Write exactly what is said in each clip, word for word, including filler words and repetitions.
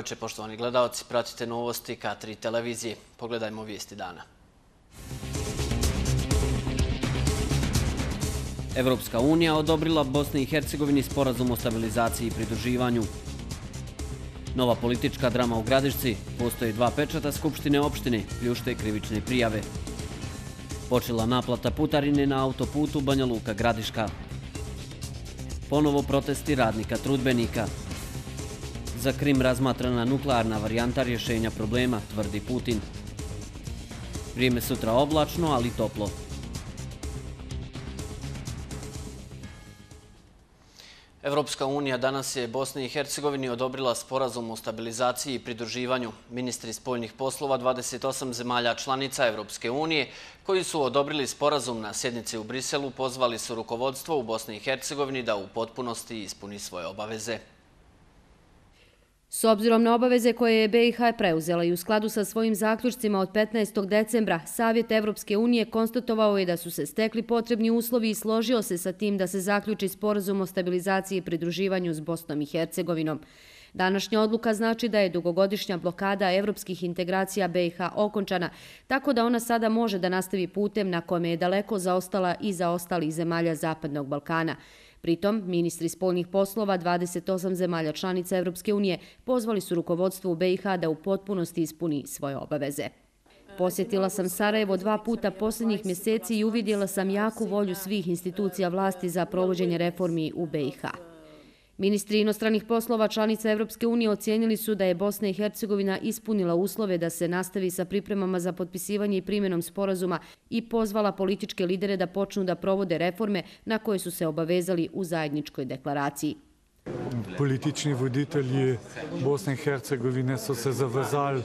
večer, poštovani gledalci. Pratite novosti K tri televizije. Pogledajmo vijesti dana. Evropska unija odobrila Bosni i Hercegovini sporazum o stabilizaciji i pridruživanju. Nova politička drama u Gradišci. Postoje dva pečata Skupštine opštine, pljušte krivične prijave. Počela naplata putarine na autoputu Banja Luka-Gradiška. Ponovo protesti radnika trudbenika. Za Krim razmatrana nuklearna varijanta rješenja problema, tvrdi Putin. Vrijeme sutra oblačno, ali toplo. Evropska unija danas je Bosni i Hercegovini odobrila sporazum o stabilizaciji i pridruživanju. Ministri spoljnih poslova dvadeset osam zemalja članica Evropske unije koji su odobrili sporazum na sjednici u Briselu pozvali su rukovodstvo u Bosni i Hercegovini da u potpunosti ispuni svoje obaveze. S obzirom na obaveze koje je B i H preuzela i u skladu sa svojim zaključcima od petnaestog decembra, Savjet Evropske unije konstatovao je da su se stekli potrebni uslovi i složio se sa tim da se zaključi sporazum o stabilizaciji i pridruživanju s Bosnom i Hercegovinom. Današnja odluka znači da je dugogodišnja blokada evropskih integracija B i H okončana, tako da ona sada može da nastavi putem na kome je daleko zaostala i za ostalih zemalja Zapadnog Balkana. Pritom, ministri spoljnih poslova dvadeset osam zemalja članica Evropske unije pozvali su rukovodstvo u B i H da u potpunosti ispuni svoje obaveze. Posjetila sam Sarajevo dva puta posljednjih mjeseci i uvidjela sam jaku volju svih institucija vlasti za provođenje reformi u B i H. Ministri inostranih poslova članica Evropske unije ocijenili su da je Bosna i Hercegovina ispunila uslove da se nastavi sa pripremama za potpisivanje i primjenom sporazuma i pozvala političke lidere da počnu da provode reforme na koje su se obavezali u zajedničkoj deklaraciji. Politični voditelji Bosne i Hercegovine so se zavezali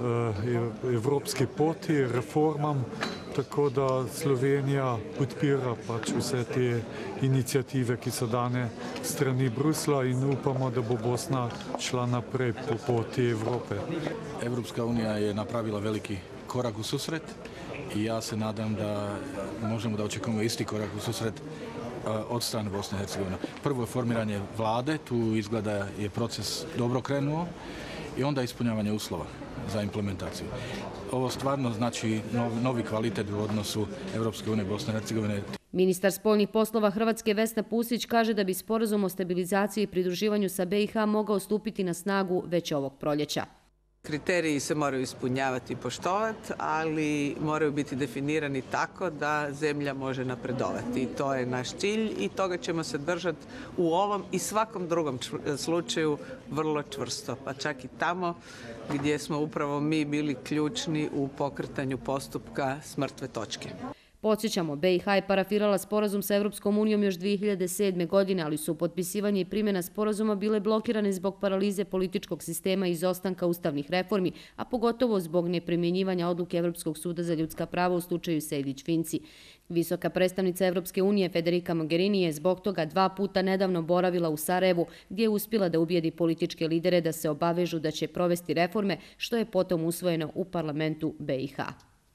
evropski poti, reformam, tako da Slovenija podpira pač vse te inicijative, ki so dane strani Brusla in upamo, da bo Bosna šla naprej po poti Evrope. Evropska unija je napravila veliki korak u susret i ja se nadam da možemo da očekujemo isti korak u susret od strane Bosne i Hercegovine. Prvo je formiranje vlade, tu izgleda je proces dobro krenuo i onda ispunjavanje uslova za implementaciju. Ovo stvarno znači novi kvalitet u odnosu Evropske unije i Bosne i Hercegovine. Ministar spoljnih poslova Hrvatske Vesna Pusić kaže da bi sporazum o stabilizaciji i pridruživanju sa B i H mogao stupiti na snagu već ovog proljeća. Kriteriji se moraju ispunjavati i poštovati, ali moraju biti definirani tako da zemlja može napredovati. I to je naš cilj i toga ćemo se držati u ovom i svakom drugom slučaju vrlo čvrsto, pa čak i tamo gdje smo upravo mi bili ključni u pokretanju postupka s mrtve točke. Podsjećamo, B i H je parafirala sporazum sa Evropskom unijom još dvije hiljade sedme. godine, ali su potpisivanje i primjena sporazuma bile blokirane zbog paralize političkog sistema i izostanka ustavnih reformi, a pogotovo zbog neprimjenjivanja odluke Evropskog suda za ljudska prava u slučaju Sejdić-Finci. Visoka predstavnica Evropske unije Federica Mogherini je zbog toga dva puta nedavno boravila u Sarajevu, gdje je uspjela da ubijedi političke lidere da se obavežu da će provesti reforme, što je potom usvojeno u parlamentu B i H.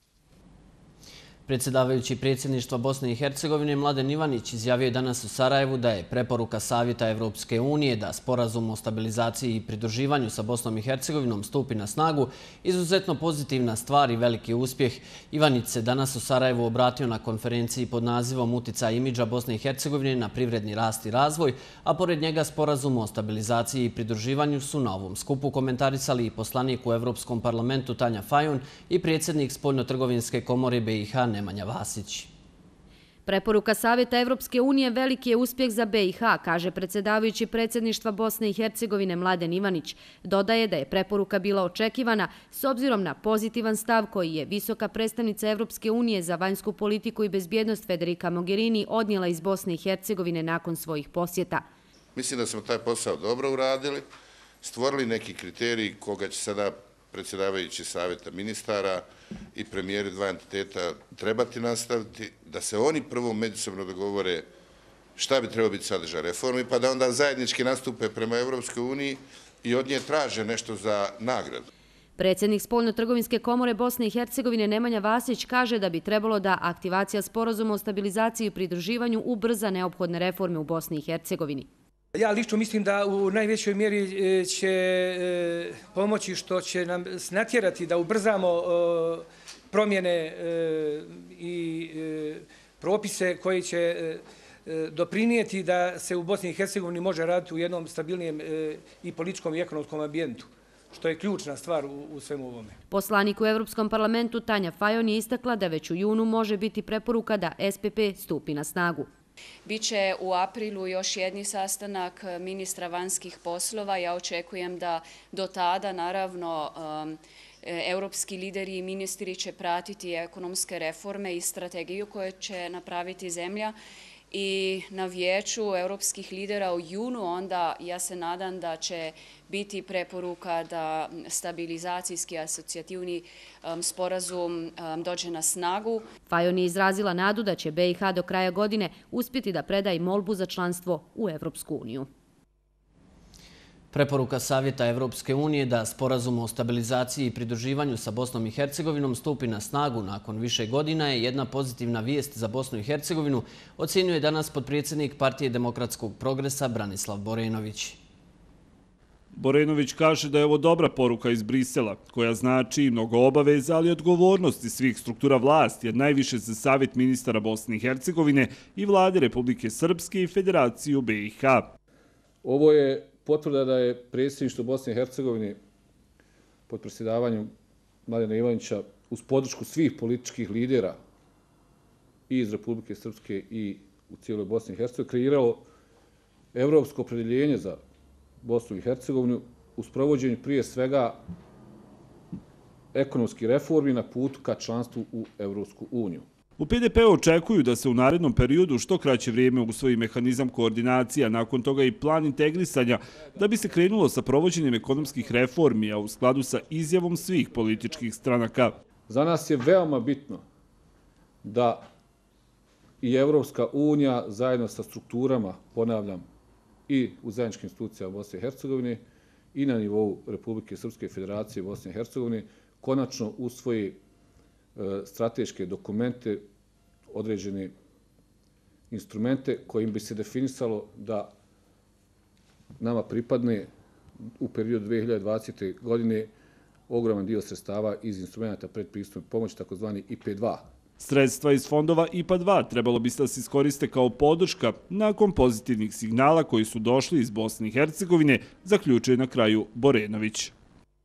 Predsjedavajući predsjedništva Bosne i Hercegovine Mladen Ivanić izjavio je danas u Sarajevu da je preporuka Savjeta Evropske unije da sporazum o stabilizaciji i pridruživanju sa Bosnom i Hercegovinom stupi na snagu izuzetno pozitivna stvar i veliki uspjeh. Ivanić se danas u Sarajevu obratio na konferenciji pod nazivom Uticaj imidža Bosne i Hercegovine na privredni rast i razvoj, a pored njega sporazum o stabilizaciji i pridruživanju su na ovom skupu komentarisali i poslanik u Evropskom parlamentu Tanja Fajon i predsjednik Spoljnotrgovinske komore B i H Nemanja Vasić. Preporuka Savjeta Evropske unije veliki je uspjeh za B i H, kaže predsjedavajući predsjedništva Bosne i Hercegovine Mladen Ivanić. Dodaje da je preporuka bila očekivana s obzirom na pozitivan stav koji je visoka predstavnica Evropske unije za vanjsku politiku i bezbjednost Federica Mogherini odnijela iz Bosne i Hercegovine nakon svojih posjeta. Mislim da smo taj posao dobro uradili, stvorili neki kriterij koga će sada predsjedavajući savjeta ministara i premijeri dva entiteta trebati nastaviti, da se oni prvo međusobno dogovore šta bi trebao biti sadržaj reformi, pa da onda zajednički nastupe prema Evropskoj uniji i od nje traže nešto za nagradu. Predsjednik Spoljnotrgovinske komore Bosne i Hercegovine Nemanja Vasić kaže da bi trebalo da aktivacija sporazuma o stabilizaciji i pridruživanju ubrza neophodne reforme u Bosni i Hercegovini. Ja lično mislim da u najvećoj mjeri će pomoći što će nam natjerati da ubrzamo promjene i propise koji će doprinijeti da se u Bosni i Hercegovini može raditi u jednom stabilnijem i političkom i ekonomskom ambijentu, što je ključna stvar u svemu ovome. Poslanik u Evropskom parlamentu Tanja Fajon je istakla da već u junu može biti preporuka da S P P stupi na snagu. Biće u aprilu još jedni sastanak ministra vanjskih poslova. Ja očekujem da do tada, naravno, europski lideri i ministri će pratiti ekonomske reforme i strategiju koju će napraviti zemlja. I na vijeću europskih lidera u junu onda ja se nadam da će biti preporuka da stabilizacijski asocijativni sporazum dođe na snagu. Fajon je izrazila nadu da će B i H do kraja godine uspjeti da preda i molbu za članstvo u Evropsku uniju. Preporuka Savjeta Evropske unije da sporazum o stabilizaciji i pridruživanju sa Bosnom i Hercegovinom stupi na snagu nakon više godina je jedna pozitivna vijest za Bosnu i Hercegovinu, ocjenjuje danas potpredsjednik Partije demokratskog progresa Branislav Borenović. Borenović kaže da je ovo dobra poruka iz Brisela, koja znači mnogo obaveza, ali odgovornosti svih struktura vlasti, jer najviše za Savjet ministara Bosne i Hercegovine i vlade Republike Srpske i Federaciju B i H. Ovo je potvrda da je predsjedništvo Bosne i Hercegovine pod predsjedavanjem Mladena Ivanića uz podršku svih političkih lidera i iz Republike Srpske i u cijeloj Bosni i Hercegovini kreiralo evropsko opredjeljenje za Bosnu i Hercegovinu uz provođenje prije svega ekonomskih reformi na putu ka članstvu u Evropsku uniju. U P D P očekuju da se u narednom periodu što kraće vrijeme usvoji mehanizam koordinacija, nakon toga i plan integrisanja, da bi se krenulo sa provođenjem ekonomskih reformi, a u skladu sa izjavom svih političkih stranaka. Za nas je veoma bitno da i Evropska unija zajedno sa strukturama, ponavljam, i u zajedničkim institucijama Bosne i Hercegovine i na nivou Republike Srpske Federacije Bosne i Hercegovine konačno usvoji strateške dokumente, određene instrumente kojim bi se definisalo da nama pripadne u periodu dve hiljade dvadesete. godine ogroman dio sredstava iz instrumenta predpristupne pomoći, takozvani I P dva. Sredstva iz fondova I P A dva trebalo bi da se iskoriste kao podrška nakon pozitivnih signala koji su došli iz Bosne i Hercegovine, zaključuje na kraju Borenović.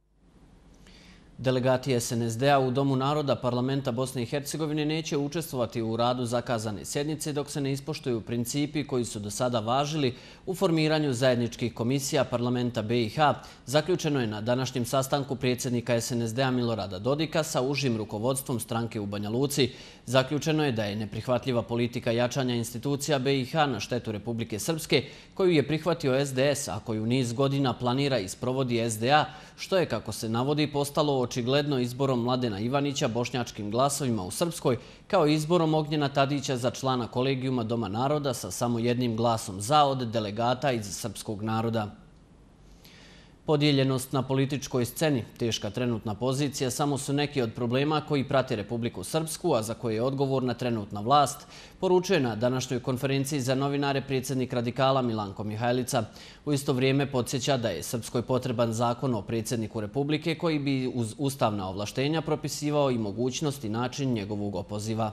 Delegati S N S D-a u Domu naroda Parlamenta Bosne i Hercegovine neće učestvovati u radu zakazane sjednice dok se ne ispoštuju principi koji su do sada važili u formiranju zajedničkih komisija Parlamenta B i H. Zaključeno je na današnjem sastanku predsjednika S N S D-a Milorada Dodika sa užim rukovodstvom stranke u Banja Luci. Zaključeno je da je neprihvatljiva politika jačanja institucija B i H na štetu Republike Srpske, koju je prihvatio S D S, a koju niz godina planira i sprovodi S D A, što je, kako se navodi, postalo očigledno izborom Mladena Ivanića bošnjačkim glasovima u Srpskoj, kao izborom Ognjena Tadića za člana kolegijuma Doma naroda sa samo jednim glasom za od delegata iz srpskog naroda. Podijeljenost na političkoj sceni, teška trenutna pozicija, samo su neki od problema koji prate Republiku Srpsku, a za koje je odgovorna trenutna vlast, poručuje na današnjoj konferenciji za novinare predsjednik radikala Milanko Mihajlica. U isto vrijeme podsjeća da je Srpskoj potreban zakon o predsjedniku Republike koji bi uz ustavna ovlaštenja propisivao i mogućnost i način njegovog opoziva.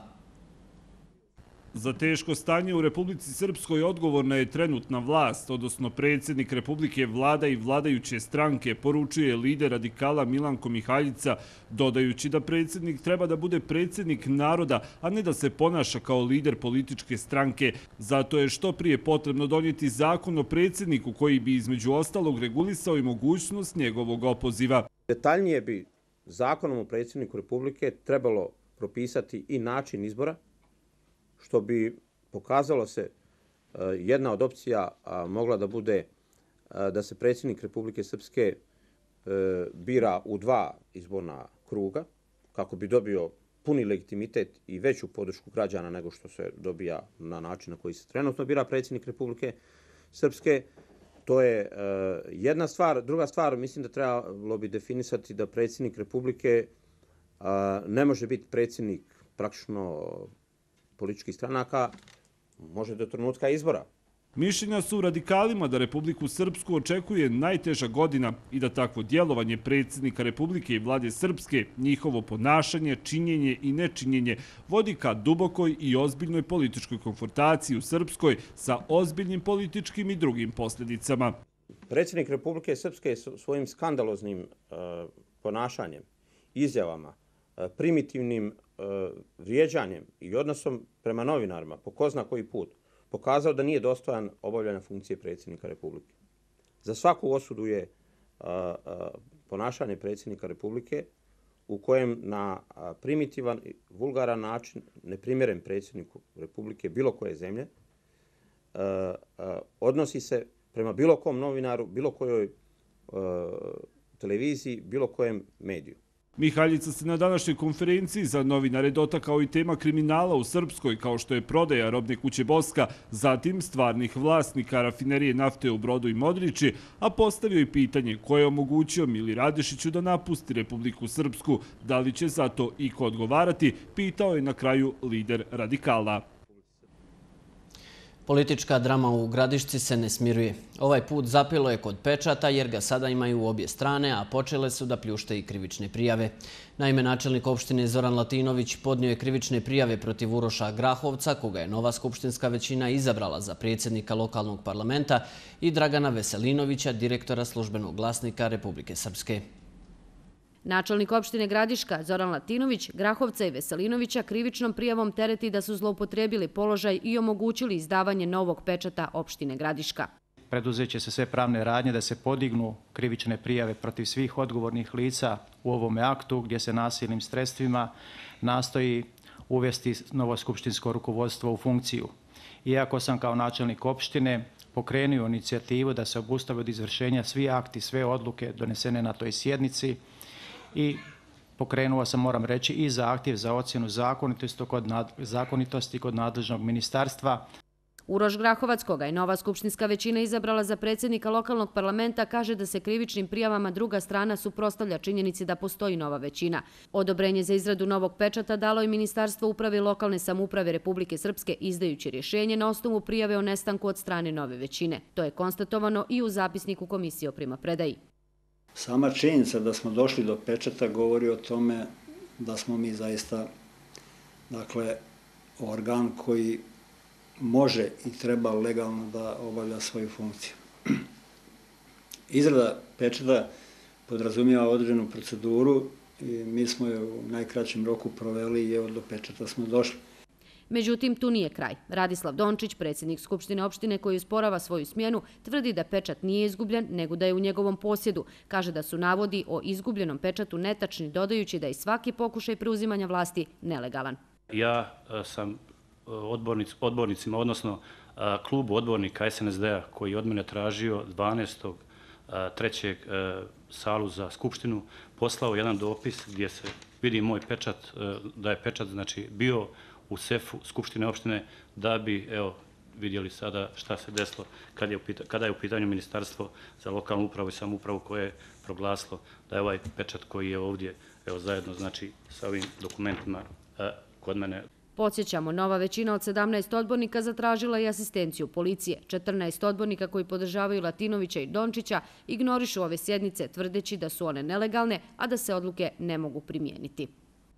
Za teško stanje u Republici Srpskoj odgovorna je trenutna vlast, odnosno predsjednik Republike, vlada i vladajuće stranke, poručuje lider radikala Milanko Mihajlica, dodajući da predsjednik treba da bude predsjednik naroda, a ne da se ponaša kao lider političke stranke. Zato je što prije potrebno donijeti zakon o predsjedniku koji bi između ostalog regulisao i mogućnost njegovog opoziva. Detaljnije bi zakonom o predsjedniku Republike trebalo propisati i način izbora, što bi pokazalo se jedna od opcija mogla da bude da se predsjednik Republike Srpske bira u dva izborna kruga, kako bi dobio puni legitimitet i veću podršku građana nego što se dobija na način na koji se trenutno bira predsjednik Republike Srpske. To je jedna stvar. Druga stvar, mislim da trebalo bi definisati da predsjednik Republike ne može biti predsjednik praktično političkih stranaka, može do trenutka izbora. Mišljenja su u radikalima da Republiku Srpsku očekuje najteža godina i da takvo djelovanje predsjednika Republike i vlade Srpske, njihovo ponašanje, činjenje i nečinjenje vodi ka dubokoj i ozbiljnoj političkoj konfrontaciji u Srpskoj sa ozbiljnim političkim i drugim posljedicama. Predsjednik Republike Srpske svojim skandaloznim ponašanjem, izjavama, primitivnim vrijeđanjem i odnosom prema novinarima po ko zna koji put pokazao da nije dostojan obavljanja funkcije predsjednika Republike. Za svaku osudu je ponašanje predsjednika Republike u kojem na primitivan i vulgaran način, neprimjeren predsjedniku Republike bilo koje zemlje, odnosi se prema bilo kom novinaru, bilo kojoj televiziji, bilo kojem mediju. Mihaljica se na današnjoj konferenciji za novinare dotakao i tema kriminala u Srpskoj, kao što je prodaja robne kuće Boska, zatim stvarnih vlasnika rafinerije nafte u Brodu i Modriči, a postavio i pitanje koje je omogućio Mili Radišiću da napusti Republiku Srpsku. Da li će za to iko odgovarati, pitao je na kraju lider radikala. Politička drama u Gradišci se ne smiruje. Ovaj put zapelo je kod pečata jer ga sada imaju obje strane, a počele su da pljušte i krivične prijave. Naime, načelnik opštine Zoran Latinović podnio je krivične prijave protiv Uroša Grahovca, koga je nova skupštinska većina izabrala za predsjednika lokalnog parlamenta, i Dragana Veselinovića, direktora službenog glasnika Republike Srpske. Načelnik opštine Gradiška Zoran Latinović Grahovca i Veselinovića krivičnom prijavom tereti da su zloupotrijebili položaj i omogućili izdavanje novog pečata opštine Gradiška. Preduzeće se sve pravne radnje da se podignu krivične prijave protiv svih odgovornih lica u ovome aktu gdje se nasilnim sredstvima nastoji uvesti novo skupštinsko rukovodstvo u funkciju. Iako sam kao načelnik opštine pokrenuo inicijativu da se obustave od izvršenja svi akti, sve odluke donesene na toj sjednici, i pokrenuo sam, moram reći, i zahtjev za ocjenu zakonitosti kod nadležnog ministarstva. Uroš Grahovac, koga je nova skupštinska većina izabrala za predsjednika lokalnog parlamenta, kaže da se krivičnim prijavama druga strana suprotstavlja činjenici da postoji nova većina. Odobrenje za izradu novog pečata dalo je Ministarstvo uprave i lokalne samouprave Republike Srpske, izdajući rješenje na osnovu prijave o nestanku od strane nove većine. To je konstatovano i u zapisniku Komisije o primopredaji. Sama činjenica da smo došli do pečata govori o tome da smo mi zaista, dakle, organ koji može i treba legalno da obavlja svoju funkciju. Izrada pečata podrazumijeva određenu proceduru i mi smo je u najkraćem roku proveli i evo do pečata smo došli. Međutim, tu nije kraj. Radislav Dončić, predsjednik Skupštine opštine koji usporava svoju smjenu, tvrdi da pečat nije izgubljen, nego da je u njegovom posjedu. Kaže da su navodi o izgubljenom pečatu netačni, dodajući da je svaki pokušaj preuzimanja vlasti nelegalan. Ja sam odbornicima, odnosno klubu odbornika S N S D-a koji je od mene tražio dvanaestog trećeg salu za Skupštinu, poslao jedan dopis gdje se vidi moj pečat, da je pečat znači bio u sefu Skupštine opštine, da bi, evo, vidjeli sada šta se desilo kada je u pitanju Ministarstvo za lokalnu upravu i samoupravu koje je proglasilo da je ovaj pečat koji je ovdje, evo, zajedno, znači, sa ovim dokumentima kod mene. Podsjećamo, nova većina od sedamnaest odbornika zatražila i asistenciju policije. četrnaest odbornika koji podržavaju Latinovića i Dončića ignorišu ove sjednice, tvrdeći da su one nelegalne, a da se odluke ne mogu primijeniti.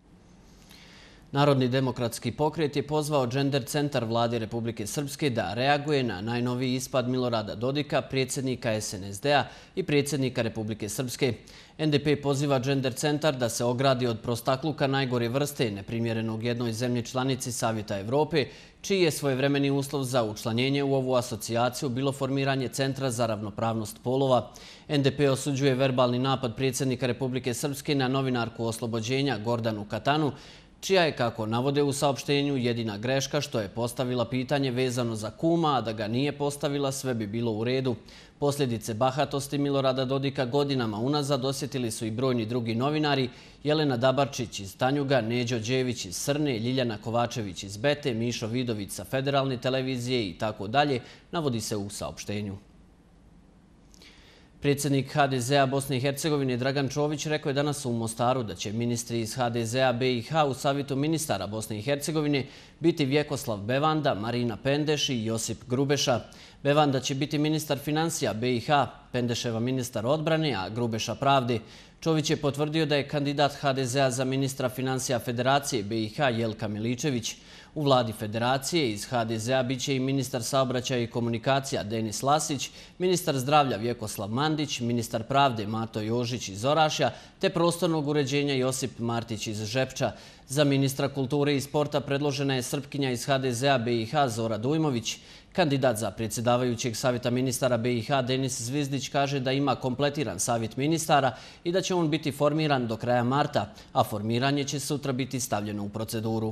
Narodni demokratski pokret je pozvao Gender centar vlade Republike Srpske da reaguje na najnoviji ispad Milorada Dodika, predsjednika S N S D-a i predsjednika Republike Srpske. N D P poziva Gender centar da se ogradi od prostakluka najgore vrste, neprimjerenog jednoj zemlji članici Savjeta Evrope, čiji je svojevremeni uslov za učlanjenje u ovu asocijaciju bilo formiranje Centra za ravnopravnost polova. N D P osuđuje verbalni napad predsjednika Republike Srpske na novinarku Oslobođenja Gordanu Katanu, čija je, kako navode u saopštenju, jedina greška što je postavila pitanje vezano za kuma, a da ga nije postavila sve bi bilo u redu. Posljedice bahatosti Milorada Dodika godinama unazad osjetili su i brojni drugi novinari: Jelena Dabarčić iz Tanjuga, Neđo Đević iz Srne, Ljiljana Kovačević iz Bete, Mišo Vidović sa Federalne televizije i tako dalje, navodi se u saopštenju. Predsjednik H D Z a Bosne i Hercegovine Dragan Čović rekao je danas u Mostaru da će ministri iz H D Z a B i H u Savjetu ministara Bosne i Hercegovine biti Vjekoslav Bevanda, Marina Pendeš i Josip Grubeša. Bevanda će biti ministar financija B i H, Pendeševa ministar odbrane, a Grubeša pravde. Čović je potvrdio da je kandidat H D Z a za ministra financija Federacije B i H Jelka Miličević. U vladi Federacije iz H D Z a biće i ministar saobraćaja i komunikacija Denis Lasić, ministar zdravlja Vjekoslav Mandić, ministar pravde Mato Jožić iz Orašja, te prostornog uređenja Josip Martić iz Žepča. Za ministra kulture i sporta predložena je Srpkinja iz H D Z a B i H Zora Dujmović. Kandidat za predsjedavajućeg savjeta ministara B i H Denis Zvizdić kaže da ima kompletiran savjet ministara i da će on biti formiran do kraja marta, a formiranje će sutra biti stavljeno u proceduru.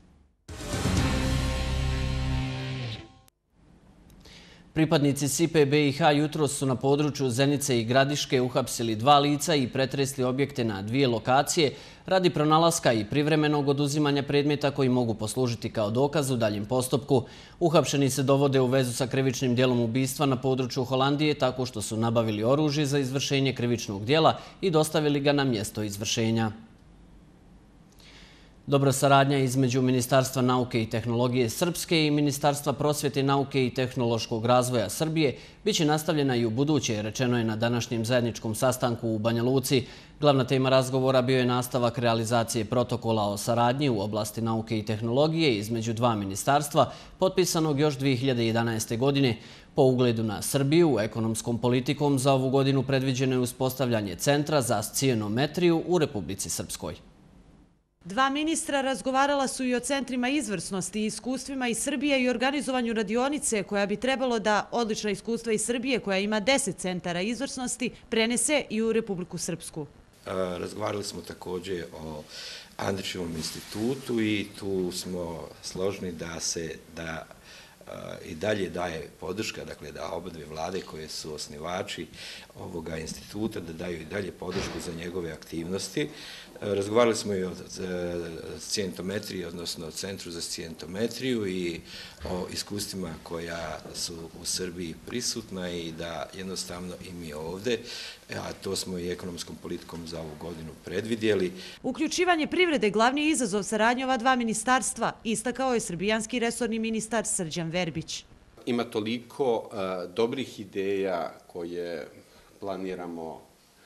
Pripadnici S I P E B i H jutros su na području Zenice i Gradiške uhapsili dva lica i pretresli objekte na dvije lokacije radi pronalaska i privremenog oduzimanja predmeta koji mogu poslužiti kao dokaz u daljem postupku. Uhapšeni se dovode u vezu sa krivičnim dijelom ubistva na području Holandije tako što su nabavili oružje za izvršenje krivičnog dijela i dostavili ga na mjesto izvršenja. Dobra saradnja između Ministarstva nauke i tehnologije Srpske i Ministarstva prosvjete, nauke i tehnološkog razvoja Srbije biće nastavljena i u buduće, rečeno je na današnjem zajedničkom sastanku u Banja Luci. Glavna tema razgovora bio je nastavak realizacije protokola o saradnji u oblasti nauke i tehnologije između dva ministarstva, potpisanog još dvije hiljade jedanaeste. godine. Po ugledu na Srbiju, ekonomskom politikom za ovu godinu predviđeno je uspostavljanje Centra za scijenometriju u Republici Srpskoj. Dva ministra razgovarala su i o centrima izvrsnosti i iskustvima iz Srbije i organizovanju radionice koja bi trebalo da odlična iskustva iz Srbije, koja ima deset centara izvrsnosti, prenese i u Republiku Srpsku. Razgovarali smo također o Andrićevom institutu i tu smo složni da se da i dalje daje podrška, dakle da oba dve vlade koje su osnivači ovoga instituta da daju i dalje podršku za njegove aktivnosti. Razgovarali smo i o scijentometriji, odnosno Centru za scijentometriju i o iskustvima koja su u Srbiji prisutna i da jednostavno i mi ovdje, a to smo i ekonomskom politikom za ovu godinu predvidjeli. Uključivanje privrede glavni je izazov saradnje ova dva ministarstva, istakao je srbijanski resorni ministar Srđan Verbić. Ima toliko dobrih ideja koje planiramo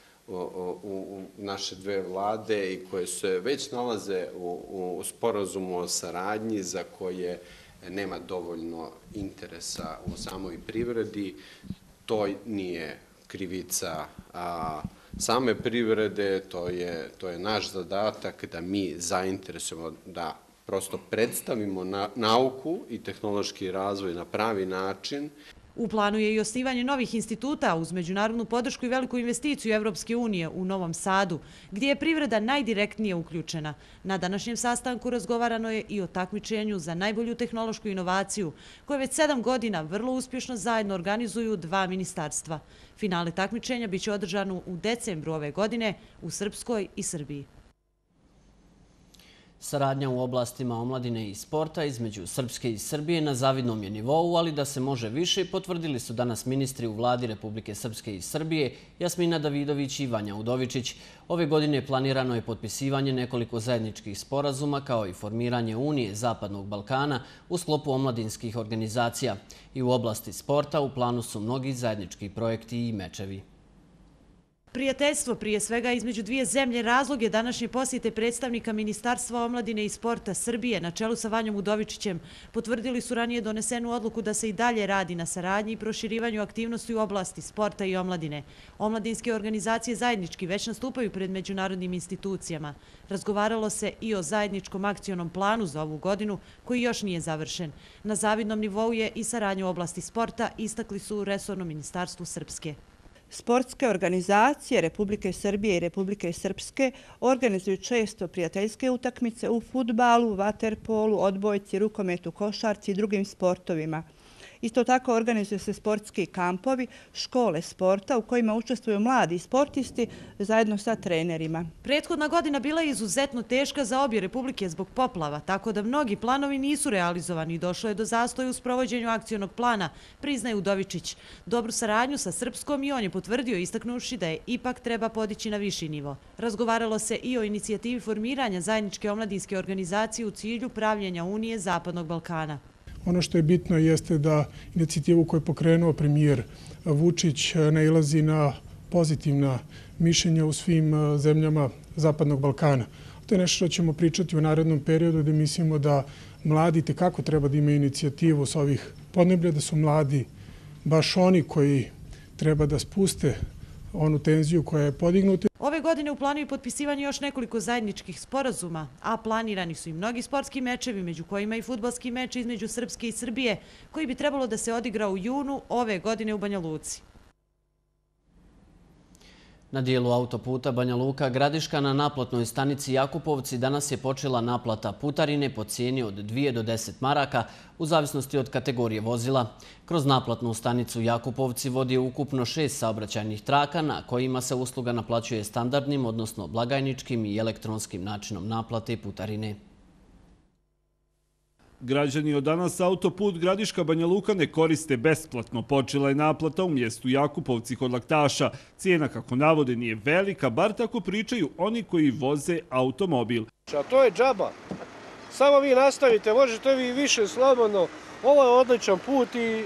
u naše dve vlade i koje se već nalaze u sporazumu o saradnji za koje nema dovoljno interesa u samoj privredi. To nije krivica same privrede, to je naš zadatak da mi zainteresujemo da prosto predstavimo nauku i tehnološki razvoj na pravi način. U planu je i osnivanje novih instituta uz međunarodnu podršku i veliku investiciju Evropske unije u Novom Sadu, gdje je privreda najdirektnije uključena. Na današnjem sastanku razgovarano je i o takmičenju za najbolju tehnološku inovaciju, koje već sedam godina vrlo uspješno zajedno organizuju dva ministarstva. Finale takmičenja biće održano u decembru ove godine u Srpskoj i Srbiji. Saradnja u oblastima omladine i sporta između Srpske i Srbije na zavidnom je nivou, ali da se može više, potvrdili su danas ministri u vladi Republike Srpske i Srbije Jasmina Davidović i Vanja Udovičić. Ove godine planirano je potpisivanje nekoliko zajedničkih sporazuma kao i formiranje Unije Zapadnog Balkana u sklopu omladinskih organizacija. I u oblasti sporta u planu su mnogi zajednički projekti i mečevi. Prijateljstvo prije svega između dvije zemlje razlog je današnje posjete predstavnika Ministarstva omladine i sporta Srbije na čelu sa Vanjom Udovičićem. Potvrdili su ranije donesenu odluku da se i dalje radi na saradnji i proširivanju aktivnosti u oblasti sporta i omladine. Omladinske organizacije zajednički već nastupaju pred međunarodnim institucijama. Razgovaralo se i o zajedničkom akcionom planu za ovu godinu koji još nije završen. Na zavidnom nivou je i saradnja u oblasti sporta, istakli su u resornom ministarstvu Srpske. Sportske organizacije Republike Srbije i Republike Srpske organizuju često prijateljske utakmice u fudbalu, vaterpolu, odbojci, rukometu, košarci i drugim sportovima. Isto tako organizuju se sportski kampovi, škole sporta u kojima učestvuju mladi sportisti zajedno sa trenerima. Prethodna godina bila je izuzetno teška za obje republike zbog poplava, tako da mnogi planovi nisu realizovani i došlo je do zastoja u sprovođenju akcionog plana, priznaje Udovičić. Dobru saradnju sa Srpskom i on je potvrdio istaknuši da je ipak treba podići na viši nivo. Razgovaralo se i o inicijativi formiranja zajedničke omladinske organizacije u cilju pravljenja Unije Zapadnog Balkana. Ono što je bitno jeste da inicijativu koju je pokrenuo premijer Vučić nailazi na pozitivna mišljenja u svim zemljama Zapadnog Balkana. To je nešto što ćemo pričati u narednom periodu, gdje mislimo da mladi tekako treba da imaju inicijativu s ovih podneblja, da su mladi baš oni koji treba da spuste onu tenziju koja je podignuta. Ove godine u planu je potpisivanje još nekoliko zajedničkih sporazuma, a planirani su i mnogi sportski mečevi, među kojima i fudbalski meč između Srpske i Srbije, koji bi trebalo da se odigra u junu ove godine u Banja Luci. Na dijelu autoputa Banja Luka Gradiška na naplatnoj stanici Jakupovci danas je počela naplata putarine po cijeni od dvije do deset maraka u zavisnosti od kategorije vozila. Kroz naplatnu stanicu Jakupovci vodi ukupno šest saobraćajnih traka na kojima se usluga naplaćuje standardnim, odnosno blagajničkim i elektronskim načinom naplate putarine. Građani od danas autoput Gradiška Banja Luka ne koriste besplatno. Počela je naplata u mjestu Jakupovci kod Laktaša. Cijena, kako navode, nije velika, bar tako pričaju oni koji voze automobil. A to je džaba. Samo vi nastavite, možete vi više slobodno. Ovo je odličan put i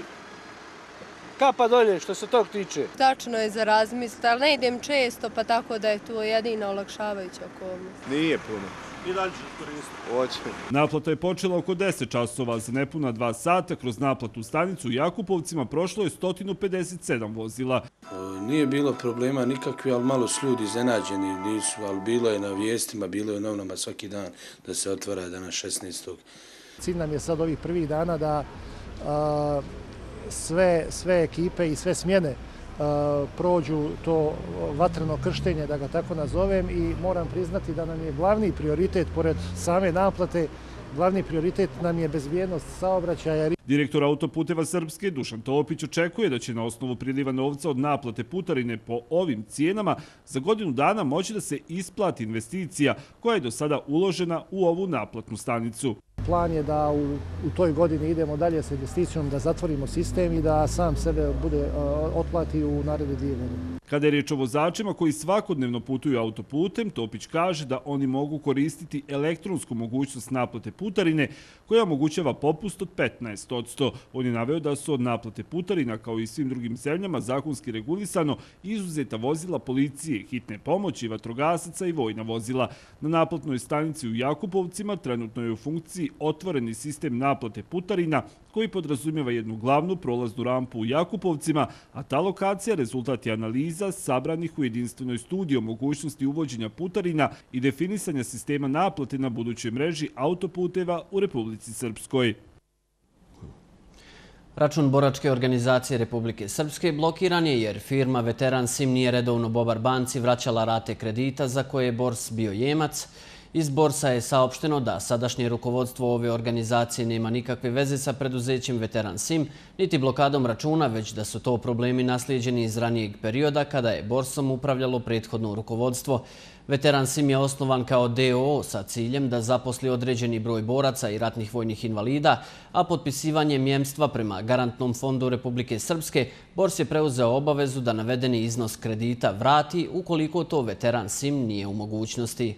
kapa dolje što se tog tiče. Tačno je za razmisliti, ali ne idem često, pa tako da je to jedina olakšavajuća okolnost. Nije puno. I dalje ćeš koristiti. Hoće. Naplata je počela oko deset časova. Za nepuna dva sata kroz naplatu stanicu u Jakupovcima prošlo je sto pedeset sedam vozila. Nije bilo problema nikakvi, ali malo su ljudi iznenađeni nisu, ali bilo je na vijestima, bilo je u novinama svaki dan da se otvara danas šesnaestog Cilj nam je sad ovih prvih dana da a, sve, sve ekipe i sve smjene prođu to vatreno krštenje, da ga tako nazovem, i moram priznati da nam je glavni prioritet, pored same naplate, glavni prioritet nam je bezbjednost saobraćaja. Direktor autoputeva Srpske Dušan Topić očekuje da će na osnovu priliva novca od naplate putarine po ovim cijenama za godinu dana moći da se isplati investicija koja je do sada uložena u ovu naplatnu stanicu. Plan je da u, u toj godini idemo dalje sa investicijom, da zatvorimo sistem i da sam sebe bude uh, otplati u naredne dvije godine. Kada je riječ o vozačima koji svakodnevno putuju autoputem, Topić kaže da oni mogu koristiti elektronsku mogućnost naplate putarine koja omogućava popust od petnaest posto. On je naveo da su od naplate putarina, kao i svim drugim zemljama, zakonski regulisano izuzeta vozila policije, hitne pomoći, vatrogasaca i vojna vozila. Na naplatnoj stanici u Jakupovcima trenutno je u funkciji otvoreni sistem naplate putarina koji podrazumijeva jednu glavnu prolaznu rampu u Jakupovcima, a ta lokacija rezultat je analiza sabranih u jedinstvenoj studiji o mogućnosti uvođenja putarina i definisanja sistema naplate na budućoj mreži autoputeva u Republici Srpskoj. Račun boračke organizacije Republike Srpske blokiran je jer firma Veteran Sim nije redovno Bobar banci vraćala rate kredita za koje je Bors bio jemac. Iz Borsa je saopšteno da sadašnje rukovodstvo ove organizacije nema nikakve veze sa preduzećem Veteran Sim, niti blokadom računa, već da su to problemi naslijeđeni iz ranijeg perioda kada je Borsom upravljalo prethodno rukovodstvo. Veteran Sim je osnovan kao D O O sa ciljem da zaposli određeni broj boraca i ratnih vojnih invalida, a potpisivanjem jemstva prema Garantnom fondu Republike Srpske, Bors je preuzeo obavezu da navedeni iznos kredita vrati ukoliko to Veteran Sim nije u mogućnosti.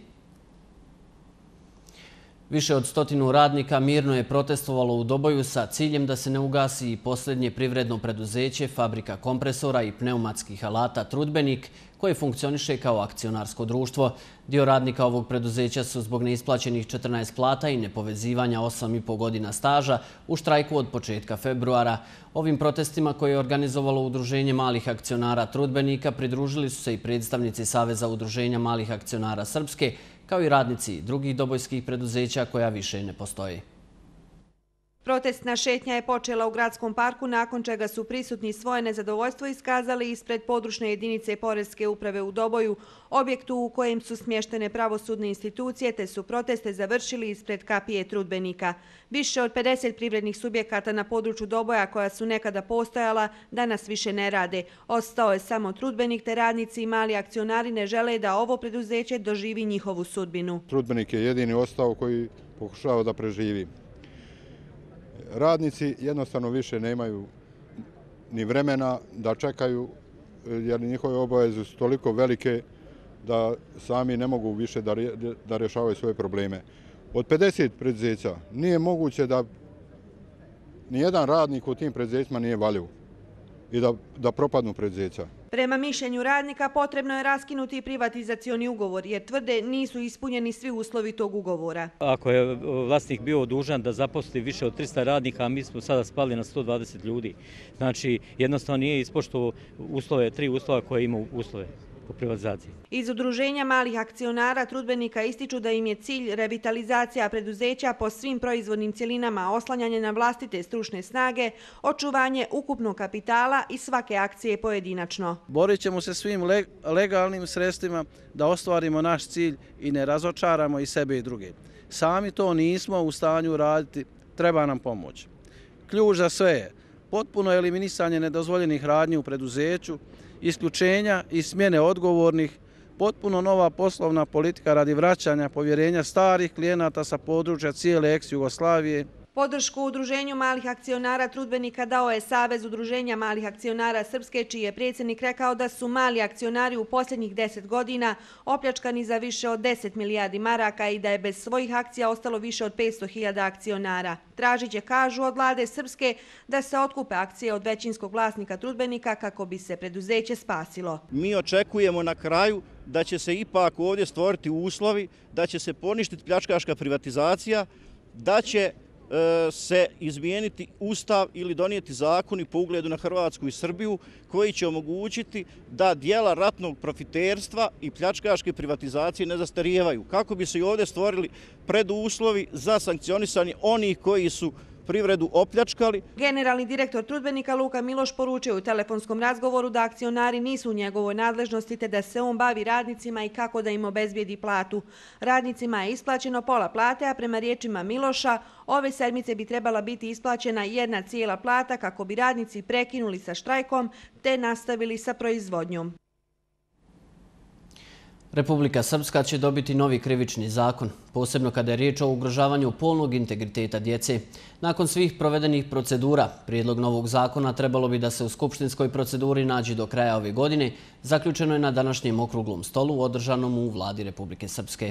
Više od stotinu radnika mirno je protestovalo u Doboju sa ciljem da se ne ugasi i posljednje privredno preduzeće, fabrika kompresora i pneumatskih alata Trudbenik, koje funkcioniše kao akcionarsko društvo. Dio radnika ovog preduzeća su zbog neisplaćenih četrnaest plata i nepovezivanja osam i po godina staža u štrajku od početka februara. Ovim protestima koje je organizovalo Udruženje malih akcionara Trudbenika pridružili su se i predstavnici Saveza udruženja malih akcionara Srpske, kao i radnici drugih dobojskih preduzeća koja više ne postoji. Protestna šetnja je počela u gradskom parku, nakon čega su prisutni svoje nezadovoljstvo iskazali ispred područne jedinice Poreske uprave u Doboju, objektu u kojem su smještene pravosudne institucije, te su proteste završili ispred kapije trudbenika. Više od pedeset privrednih subjekata na području Doboja, koja su nekada postojala, danas više ne rade. Ostao je samo trudbenik, te radnici i mali akcionari ne žele da ovo preduzeće doživi njihovu sudbinu. Trudbenik je jedini ostao koji pokušava da preživi. Radnici jednostavno više nemaju ni vremena da čekaju, jer njihove obaveze su toliko velike da sami ne mogu više da rješavaju svoje probleme. Od pedeset preduzeća nije moguće da nijedan radnik u tim preduzećima nije valjiv i da propadnu preduzeća. Prema mišljenju radnika potrebno je raskinuti privatizacioni ugovor, jer tvrde nisu ispunjeni svi uslovi tog ugovora. Ako je vlasnik bio dužan da zaposli više od trista radnika, a mi smo sada spali na sto dvadeset ljudi. Znači, jednostavno nije ispoštovao uslove, tri uslova koje ima uslove po privatizaciji. Iz Udruženja malih akcionara trudbenika ističu da im je cilj revitalizacija preduzeća po svim proizvodnim cjelinama, oslanjanje na vlastite stručne snage, očuvanje ukupnog kapitala i svake akcije pojedinačno. Borit ćemo se svim legalnim sredstvima da ostvarimo naš cilj i ne razočaramo i sebe i druge. Sami to nismo u stanju raditi, treba nam pomoć. Ključ za sve je potpuno eliminisanje nedozvoljenih radnji u preduzeću, isključenja i smjene odgovornih, potpuno nova poslovna politika radi vraćanja povjerenja starih klijenata sa područja cijele ex-Jugoslavije. Podršku Udruženju malih akcionara trudbenika dao je Savez Udruženja malih akcionara Srpske, čiji je predsjednik rekao da su mali akcionari u posljednjih deset godina opljačkani za više od deset milijardi maraka i da je bez svojih akcija ostalo više od petsto hiljada akcionara. Tražit će, kažu, od vlade Srpske da se otkupe akcije od većinskog vlasnika trudbenika kako bi se preduzeće spasilo. Mi očekujemo na kraju da će se ipak ovdje stvoriti uslovi, da će se poništiti pljačkaška privatizacija, da će se izmijeniti ustav ili donijeti zakoni po ugledu na Hrvatsku i Srbiju koji će omogućiti da dijela ratnog profiterstva i pljačkaške privatizacije ne zastarijevaju. Kako bi se i ovdje stvorili preduslovi za sankcionisanje onih koji su privredu opljačkali. Generalni direktor trudbenika Luka Miloš poručio u telefonskom razgovoru da akcionari nisu u njegovoj nadležnosti te da se on bavi radnicima i kako da im obezbijedi platu. Radnicima je isplaćeno pola plate, a prema riječima Miloša ove sedmice bi trebala biti isplaćena jedna cijela plata kako bi radnici prekinuli sa štrajkom te nastavili sa proizvodnjom. Republika Srpska će dobiti novi krivični zakon, posebno kada je riječ o ugrožavanju polnog integriteta djece. Nakon svih provedenih procedura, prijedlog novog zakona trebalo bi da se u skupštinskoj proceduri nađe do kraja ove godine, zaključeno je na današnjem okruglom stolu održanom u vladi Republike Srpske.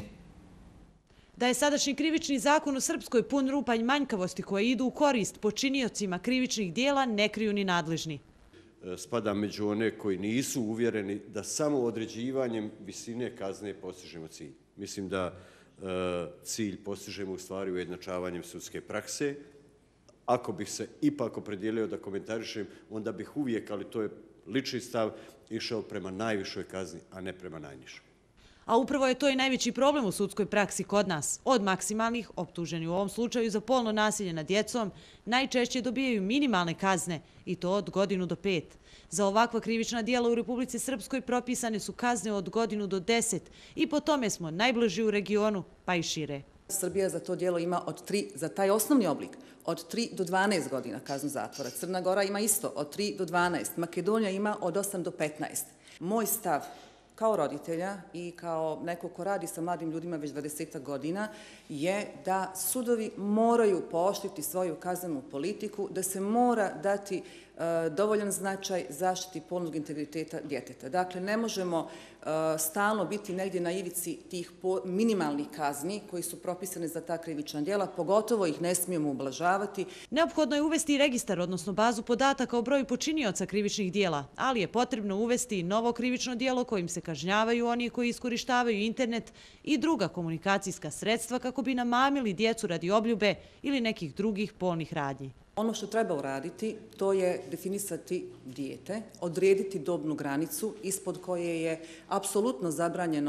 Da je sadašnji krivični zakon u Srpskoj pun rupa i manjkavosti koje idu u korist počiniocima krivičnih dijela, ne kriju ni nadležni. Spada među one koji nisu uvjereni da samo određivanjem visine kazne postižemo cilj. Mislim da cilj postižemo u stvari ujednačavanjem sudske prakse. Ako bih se ipak opredijelio da komentarišem, onda bih uvijek, ali to je lični stav, išao prema najvišoj kazni, a ne prema najnižoj. A upravo je to i najveći problem u sudskoj praksi kod nas. Od maksimalnih, optuženi u ovom slučaju za polno nasilje nad djecom, najčešće dobijaju minimalne kazne i to od godinu do pet. Za ovakva krivična dijela u Republici Srpskoj propisane su kazne od godinu do deset i po tome smo najbliži u regionu, pa i šire. Srbija za to dijelo ima od tri, za taj osnovni oblik, od tri do dvanaest godina kaznu zatvora. Crna Gora ima isto od tri do dvanaest. Makedonija ima od osam do petnaest. Moj stav kao roditelja i kao neko ko radi sa mladim ljudima već dvadesetak godina je da sudovi moraju pooštriti svoju kaznenu politiku, da se mora dati dovoljan značaj zaštiti polnog integriteta djeteta. Dakle, ne možemo stalno biti negdje na ivici tih minimalnih kazni koji su propisane za ta krivična djela, pogotovo ih ne smijemo ublažavati. Neophodno je uvesti registar, odnosno bazu podataka o broju počinioca krivičnih djela, ali je potrebno uvesti i novo krivično djelo kojim se kažnjavaju oni koji iskorištavaju internet i druga komunikacijska sredstva kako bi namamili djecu radi obljube ili nekih drugih polnih radnji. Ono što treba uraditi, to je definisati dijete, odrediti dobnu granicu ispod koje je apsolutno zabranjeno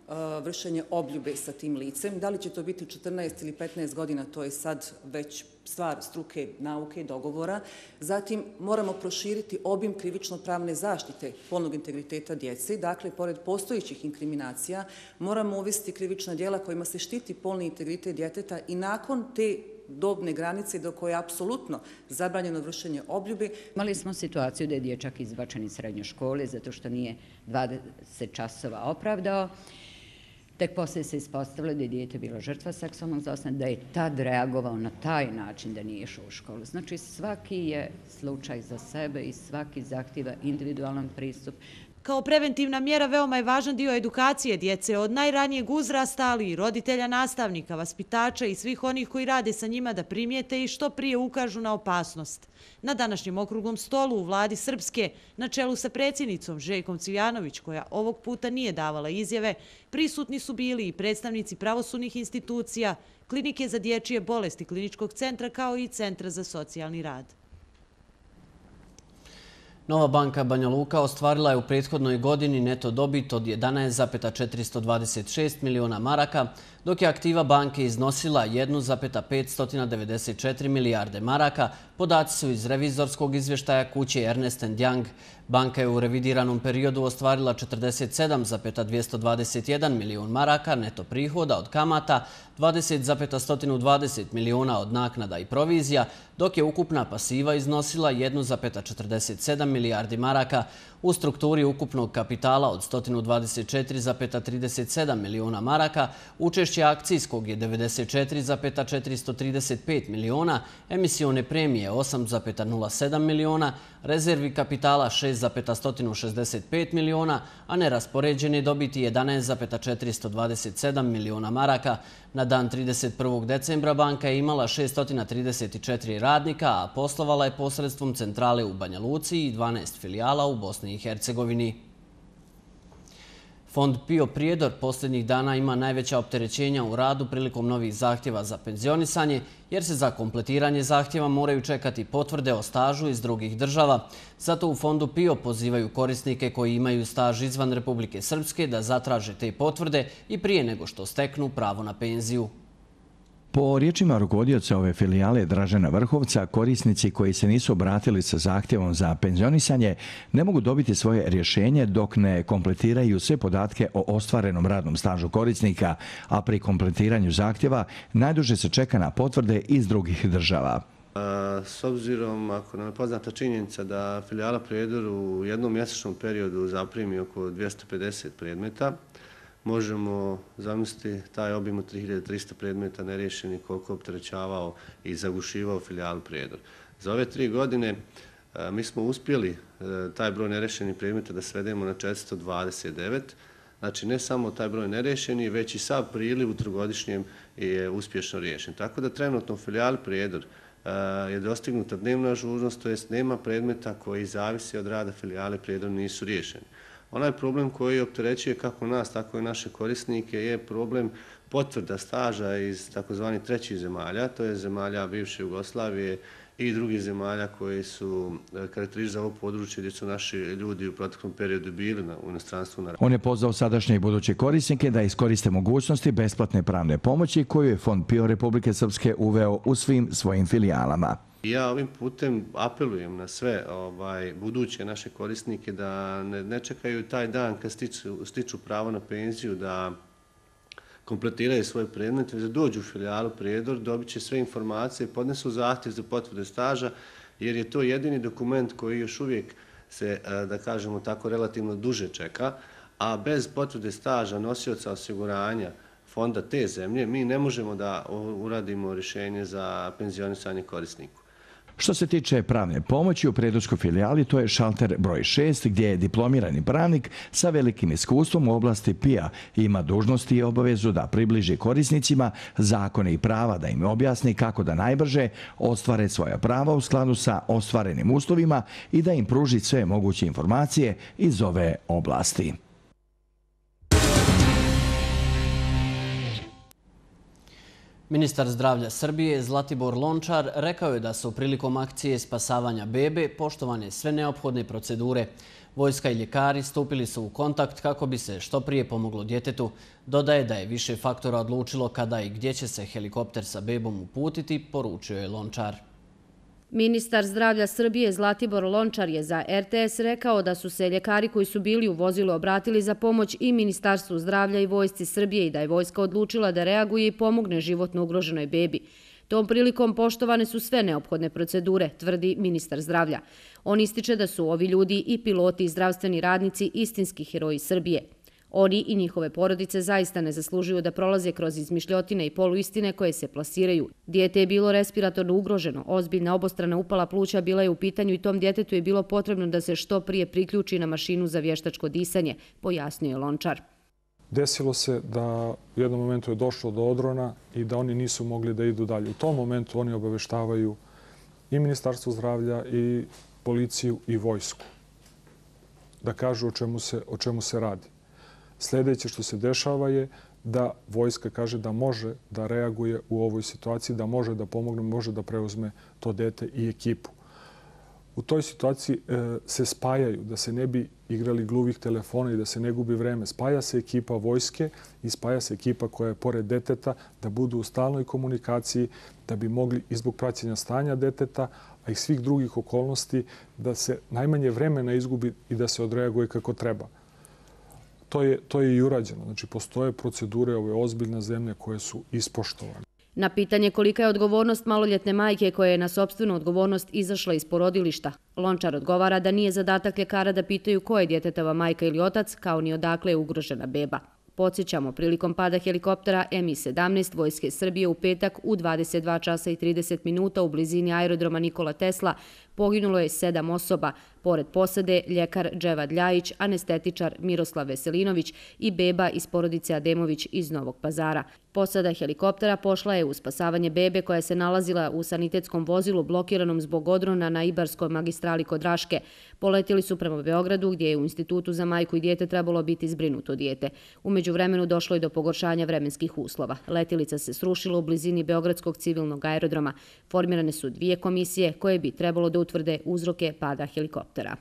vršenje obljube sa tim licem. Da li će to biti četrnaest ili petnaest godina, to je sad već stvar struke, nauke, dogovora. Zatim moramo proširiti obim krivično-pravne zaštite polnog integriteta djece. Dakle, pored postojećih inkriminacija, moramo uvesti krivična djela kojima se štiti polni integritet djeteta i nakon te dobne granice do koje je apsolutno zabranjeno vršenje obljube. Imali smo situaciju da je dječak izbačen iz srednje škole zato što nije dvadeset časova opravdao. Tek poslije se ispostavilo da je dijete bilo žrtva seksualnog zlostavljanja, da je tad reagovao na taj način da nije išao u školu. Znači svaki je slučaj za sebe i svaki zahtjeva individualan pristup. Kao preventivna mjera veoma je važan dio edukacije djece od najranijeg uzrasta, ali i roditelja, nastavnika, vaspitača i svih onih koji rade sa njima da primijete i što prije ukažu na opasnost. Na današnjem okruglom stolu u vladi Srpske, na čelu sa predsjednicom Željkom Cvijanović, koja ovog puta nije davala izjave, prisutni su bili i predstavnici pravosudnih institucija, klinike za dječje bolesti Kliničkog centra kao i Centra za socijalni rad. Nova banka Banja Luka ostvarila je u prethodnoj godini neto dobit od jedanaest zarez četiristo dvadeset šest miliona maraka, dok je aktiva banke iznosila jedan zarez petsto devedeset četiri milijarde maraka. Podaci su iz revizorskog izvještaja kuće Ernst and Young. Banka je u revidiranom periodu ostvarila četrdeset sedam zarez dvjesto dvadeset jedan milion maraka neto prihoda od kamata, dvadeset zarez sto dvadeset miliona od naknada i provizija, dok je ukupna pasiva iznosila jedan zarez četrdeset sedam milijardi maraka. U strukturi ukupnog kapitala od sto dvadeset četiri zarez trideset sedam miliona maraka, učešće akcijskog je devedeset četiri zarez četiristo trideset pet miliona, emisione premije osam zarez nula sedam miliona, rezervi kapitala šest zarez sto šezdeset pet miliona, a neraspoređene dobiti jedanaest zarez četiristo dvadeset sedam miliona maraka. Na dan trideset prvog decembra banka je imala šesto trideset četiri radnika, a poslovala je posredstvom centrale u Banja Luci i dvanaest filijala u Bosni i Hercegovini. Fond Pio Prijedor posljednjih dana ima najveća opterećenja u radu prilikom novih zahtjeva za penzionisanje, jer se za kompletiranje zahtjeva moraju čekati potvrde o stažu iz drugih država. Zato u Fondu Pio pozivaju korisnike koji imaju staž izvan Republike Srpske da zatraže te potvrde i prije nego što steknu pravo na penziju. Po riječima rukovodioca ove filijale Dražena Vrhovca, korisnici koji se nisu obratili sa zahtjevom za penzionisanje ne mogu dobiti svoje rješenje dok ne kompletiraju sve podatke o ostvarenom radnom stažu korisnika, a pri kompletiranju zahtjeva najduže se čeka na potvrde iz drugih država. S obzirom, ako nam je poznata činjenica da filijala Prijedor u jednom mjesečnom periodu zaprimi oko dvjesto pedeset predmeta, možemo zamisliti taj obim od tri hiljade trista predmeta neriješeni koliko je opterećavao i zagušivao filijalu Prijedor. Za ove tri godine mi smo uspjeli taj broj nerešenih predmeta da svedemo na četiristo dvadeset devet. Znači ne samo taj broj nerešeni, već i sav priliv u trogodišnjem je uspješno riješen. Tako da trenutno u filijali Prijedor je dostignuta dnevna ažurnost, to jest nema predmeta koji zavisi od rada filijale Prijedor nisu riješeni. Onaj problem koji opterećuje kako nas, tako i naše korisnike je problem potvrda staža iz takozvanih trećih zemalja, to je zemalja bivše Jugoslavije i drugih zemalja koji su karakteristični za ovo područje gdje su naši ljudi u proteklom periodu bili u inostranstvu. On je pozvao sadašnje i buduće korisnike da iskoriste mogućnosti besplatne pravne pomoći koju je Fond Pio Republike Srpske uveo u svim svojim filijalama. Ja ovim putem apelujem na sve ovaj, buduće naše korisnike da ne, ne čekaju taj dan kad stiču, stiču pravo na penziju da kompletiraju svoje predmete, da dođu u filijalu Prijedor, dobit će sve informacije, podnesu zahtjev za potvrde staža, jer je to jedini dokument koji još uvijek se, da kažemo tako, relativno duže čeka, a bez potvrde staža nosioca osiguranja fonda te zemlje mi ne možemo da uradimo rješenje za penzionisanje korisniku. Što se tiče pravne pomoći u Prijedorskoj filijali, to je šalter broj šest, gdje je diplomirani pravnik sa velikim iskustvom u oblasti P I A ima dužnosti i obavezu da približi korisnicima zakone i prava, da im objasni kako da najbrže ostvare svoja prava u skladu sa ostvarenim uslovima i da im pruži sve moguće informacije iz ove oblasti. Ministar zdravlja Srbije Zlatibor Lončar rekao je da su prilikom akcije spasavanja bebe poštovane sve neophodne procedure. Vojska i ljekari stupili su u kontakt kako bi se što prije pomoglo djetetu. Dodaje da je više faktora odlučilo kada i gdje će se helikopter sa bebom uputiti, poručio je Lončar. Ministar zdravlja Srbije Zlatibor Lončar je za R T S rekao da su se ljekari koji su bili u vozilu obratili za pomoć i Ministarstvu zdravlja i Vojsci Srbije i da je vojska odlučila da reaguje i pomogne životno ugroženoj bebi. Tom prilikom poštovane su sve neophodne procedure, tvrdi ministar zdravlja. On ističe da su ovi ljudi i piloti i zdravstveni radnici istinski heroji Srbije. Oni i njihove porodice zaista ne zaslužuju da prolaze kroz izmišljotine i poluistine koje se plasiraju. Dijete je bilo respiratorno ugroženo, ozbiljna obostrana upala pluća bila je u pitanju i tom djetetu je bilo potrebno da se što prije priključi na mašinu za vještačko disanje, pojasnio je Lončar. Desilo se da u jednom momentu je došlo do odrona i da oni nisu mogli da idu dalje. U tom momentu oni obaveštavaju i Ministarstvo zdravlja i policiju i vojsku da kažu o čemu se, o čemu se radi. Sljedeće što se dešava je da vojska kaže da može da reaguje u ovoj situaciji, da može da pomogne, može da preuzme to dete i ekipu. U toj situaciji se spajaju, da se ne bi igrali gluvih telefona i da se ne gubi vreme. Spaja se ekipa vojske i spaja se ekipa koja je pored deteta da budu u stalnoj komunikaciji, da bi mogli i zbog praćenja stanja deteta, a i svih drugih okolnosti, da se najmanje vremena izgubi i da se odreaguje kako treba. To je, to je i urađeno. Znači, postoje procedure, ovo je ozbiljna zemlja koje su ispoštovane. Na pitanje kolika je odgovornost maloljetne majke koja je na sopstvenu odgovornost izašla iz porodilišta, Lončar odgovara da nije zadatak ljekara da pitaju ko je djetetova majka ili otac, kao ni odakle je ugrožena beba. Podsjećamo, prilikom pada helikoptera M I sedamnaest Vojske Srbije u petak u dvadeset dva časa i trideset minuta u blizini aerodroma Nikola Tesla poginulo je sedam osoba, pored posade ljekar Dževad Ljajić, anestetičar Miroslav Veselinović i beba iz porodice Ademović iz Novog Pazara. Posada helikoptera pošla je u spasavanje bebe koja se nalazila u sanitetskom vozilu blokiranom zbog odrona na Ibarskoj magistrali kod Raške. Poletili su prema Beogradu gdje je u Institutu za majku i dijete trebalo biti zbrinuto dijete. U međuvremenu došlo je do pogoršanja vremenskih uslova. Letilica se srušila u blizini Beogradskog civilnog aerodroma. Formirane su dvije komisije koje bi trebalo da utvrde uzroke pada helikoptera.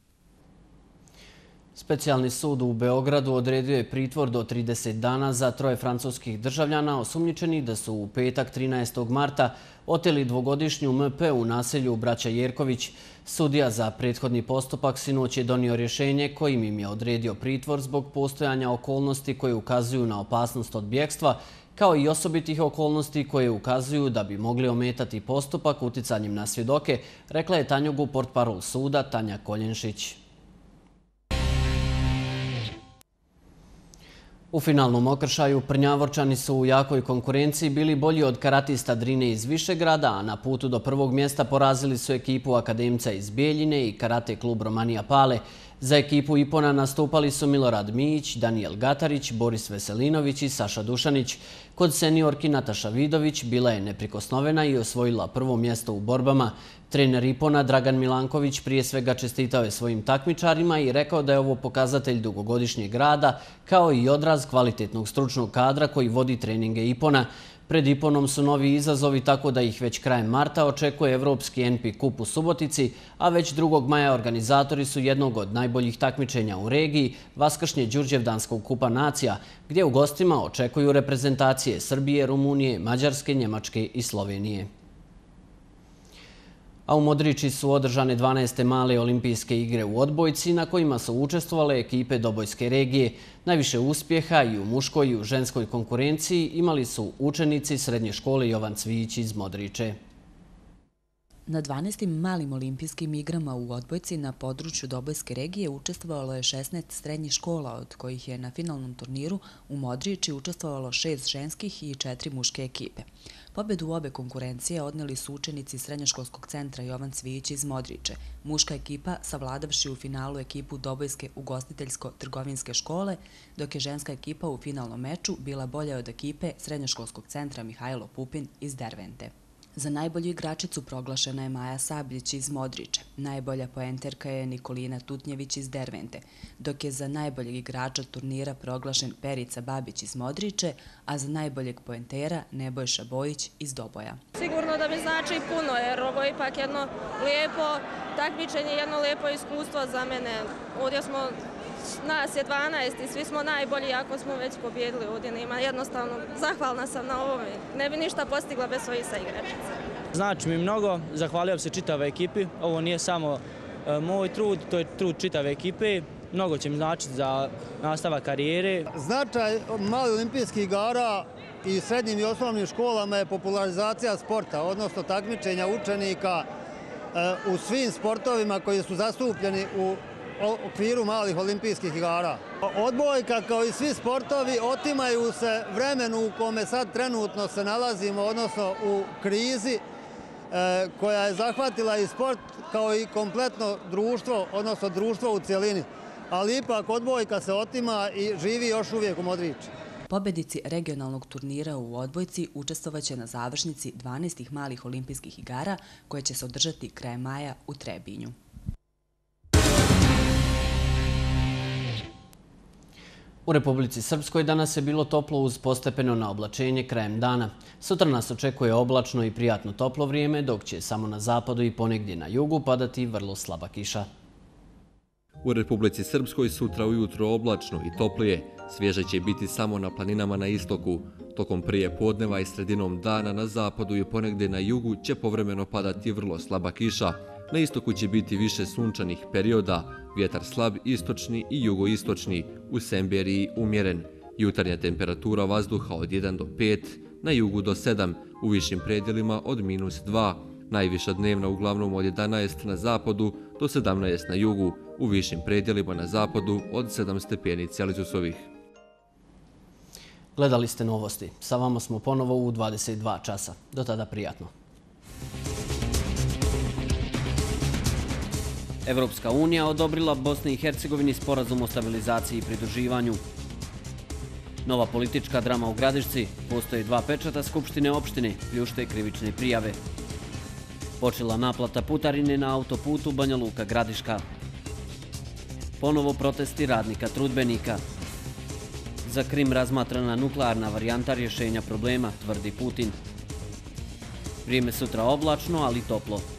Specijalni sud u Beogradu odredio je pritvor do trideset dana za troje francuskih državljana osumnjičenih da su u petak trinaestog marta oteli dvogodišnju M P u naselju Braća Jerković. Sudija za prethodni postupak sinoć je donio rješenje kojim im je odredio pritvor zbog postojanja okolnosti koje ukazuju na opasnost od bjegstva, kao i osobitih okolnosti koje ukazuju da bi mogli ometati postupak uticanjem na svjedoke, rekla je Tanjugu portparol suda Tanja Koljenšić. U finalnom okršaju Prnjavorčani su u jakoj konkurenciji bili bolji od karatista Drine iz Višegrada, a na putu do prvog mjesta porazili su ekipu Akademca iz Bijeljine i karate klub Romanija Pale. Za ekipu Ipona nastupali su Milorad Mijić, Danijel Gatarić, Boris Veselinović i Saša Dušanić. Kod seniorki Nataša Vidović bila je neprikosnovena i osvojila prvo mjesto u borbama. Trener Ipona Dragan Milanković prije svega čestitao je svojim takmičarima i rekao da je ovo pokazatelj dugogodišnjeg rada, kao i odraz kvalitetnog stručnog kadra koji vodi treninge Ipona. Pred Iponom su novi izazovi, tako da ih već krajem marta očekuje Evropski N P kup u Subotici, a već drugog maja organizatori su jednog od najboljih takmičenja u regiji, vaskršnje Đurđevdanskog kupa nacija, gdje u gostima očekuju reprezentacije Srbije, Rumunije, Mađarske, Njemačke i Slovenije. A u Modriči su održane dvanaeste male olimpijske igre u odbojci na kojima su učestvovale ekipe Dobojske regije. Najviše uspjeha i u muškoj i u ženskoj konkurenciji imali su učenici srednje škole Jovan Cvijić iz Modriče. Na dvanaestim malim olimpijskim igrama u odbojci na području Dobojske regije učestvovalo je šesnaest srednjih škola, od kojih je na finalnom turniru u Modriči učestvovalo šest ženskih i četiri muške ekipe. Pobedu u obe konkurencije odneli su učenici Srednjoškolskog centra Jovan Cvijić iz Modriče. Muška ekipa savladavši u finalu ekipu Dobojske ugostiteljsko-trgovinske škole, dok je ženska ekipa u finalnom meču bila bolja od ekipe Srednjoškolskog centra Mihajlo Pupin iz Dervente. Za najbolju igračicu proglašena je Maja Sabljić iz Modriče. Najbolja poenterka je Nikolina Tutnjević iz Dervente, dok je za najboljeg igrača turnira proglašen Perica Babić iz Modriče, a za najboljeg poentera Nebojša Bojić iz Doboja. Sigurno da mi znači puno, jer ovo je ipak jedno lijepo takmičenje je jedno lijepo iskustvo za mene. Ovdje smo, nas je dvanaest i svi smo najbolji ako smo već pobjedili ovdje. Nema jednostavno, zahvalna sam na ovome. Ne bi ništa postigla bez svojih saigračica. Znači mi mnogo, zahvalio se čitave ekipi. Ovo nije samo moj trud, to je trud čitave ekipe. Mnogo će mi značiti za nastavak karijere. Značaj malih olimpijskih igara i srednjim i osnovnim školama je popularizacija sporta, odnosno takmičenja učenika u svim sportovima koji su zastupljeni u okviru malih olimpijskih igara. Odbojka, kao i svi sportovi, otimaju se vremenu u kome sad trenutno se nalazimo, odnosno u krizi koja je zahvatila i sport kao i kompletno društvo, odnosno društvo u cijelini. Ali ipak odbojka se otima i živi još uvijek u Modriči. Pobednici regionalnog turnira u odbojci učestvovaće na završnici dvanaestih malih olimpijskih igara koje će se održati krajem maja u Trebinju. U Republici Srpskoj danas je bilo toplo uz postepeno naoblačenje krajem dana. Sutra nas očekuje oblačno i prijatno toplo vrijeme, dok će samo na zapadu i ponegdje na jugu padati vrlo slaba kiša. U Republici Srpskoj sutra ujutro oblačno i toplije. Svježe će biti samo na planinama na istoku. Tokom prije podneva i sredinom dana na zapadu i ponegdje na jugu će povremeno padati vrlo slaba kiša. Na istoku će biti više sunčanih perioda, vjetar slab istočni i jugoistočni, u Semberiji umjeren. Jutarnja temperatura vazduha od jedan do pet, na jugu do sedam, u višim predjelima od minus dva. Najviša dnevna uglavnom od jedanaest na zapadu do sedamnaest na jugu, u višim predjelima na zapadu od sedam stepeni Celzijusovih. Gledali ste novosti. Sa vama smo ponovo u dvadeset dva časa. Do tada prijatno. Evropska unija odobrila Bosni i Hercegovini sporazum o stabilizaciji i pridruživanju. Nova politička drama u Gradišci. Postoje dva pečata Skupštine opštine, pljušte krivične prijave. Počela naplata putarine na autoputu Banja Luka-Gradiška. Ponovo protesti radnika trudbenika. Za Krim razmatrana nuklearna varijanta rješenja problema, tvrdi Putin. Vrijeme sutra oblačno, ali toplo.